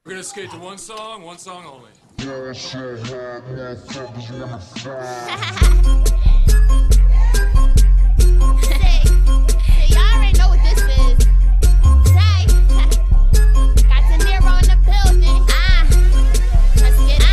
We're gonna skate to one song only. Yeah, so hard, motherfuckers wanna fight. Y'all already know what this is. Say, got De Niro in the building. Let's get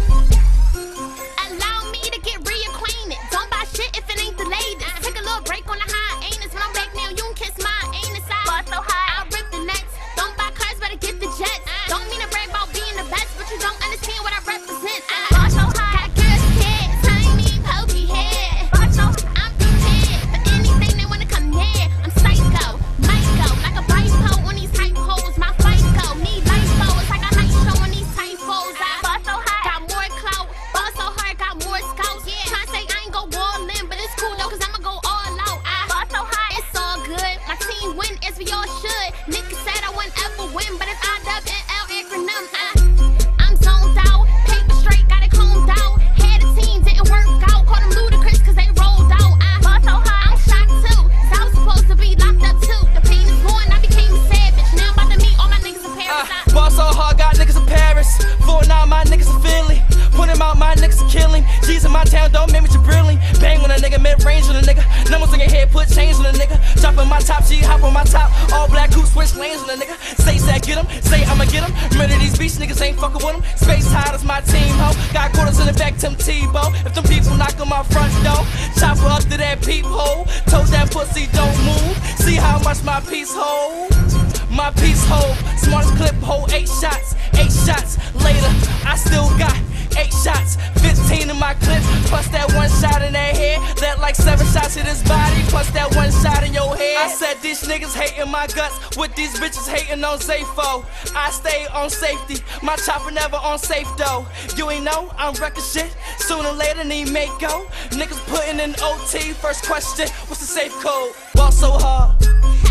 Allow me to get reacquainted. Don't buy shit if it ain't the latest. Take a little break on the hiatus. When I'm back now, you can kiss my anus. I so high, I'll rip the nets. Don't buy cars, better get the jets. Don't mean to brag about being the best, but you don't understand what I represent. Bar so high, got girls scared, tiny, pokey head. Bar so I'm prepared for anything they wanna come near. I'm psycho, might go like a bipo on these hype hoes. My fight go, need life it's like a night show on these typos. Bar so high, got more clout. Bar so hard, got more scouts. Tryna say I ain't go all in, but it's cool though, cause I'ma go all out. Bar so high, it's all good. My team win as we all should. Niggas said I wouldn't ever win, but it's IWL acronym. I'm zoned out, paper straight, got it combed out. Had a team, didn't work out. Called them ludicrous cause they rolled out. Bar so high, I'm shocked too. So I was supposed to be locked up too. The pain is gone, I became a savage. Now I'm about to meet all my niggas in Paris. Ball so hard, got niggas in Paris. 4-9, my niggas in Philly. Put him out, my niggas are killing. G's in my town, don't make me Jabrilling. Bang on a nigga, mid-range on a nigga. Numbers on your head, put change on a nigga. Drop on my top, she hop on my top. All black coupe, switch lanes on a nigga. Say, get him, say I'ma get him. Murder these beats, niggas ain't fucking with him. Space high, that's my team, ho. Got quarters in the back, Tim Tebow. If them people knock on my front door, chop her up to that peephole. Told that pussy don't move. See how much my piece hold. My piece hold. Smartest clip hold 8 shots. 8 shots later, I still got 8 shots. 15 in my clip, plus that 1 shot in that head. That like 7 shots in his body, plus that 1 shot in your head. I said these niggas hating my guts, with these bitches hating on Zafo. I stay on safety, my chopper never on safe though. You ain't know, I'm wrecking shit. Sooner or later, need make go. Niggas putting in OT, first question, what's the safe code? Ball so hard.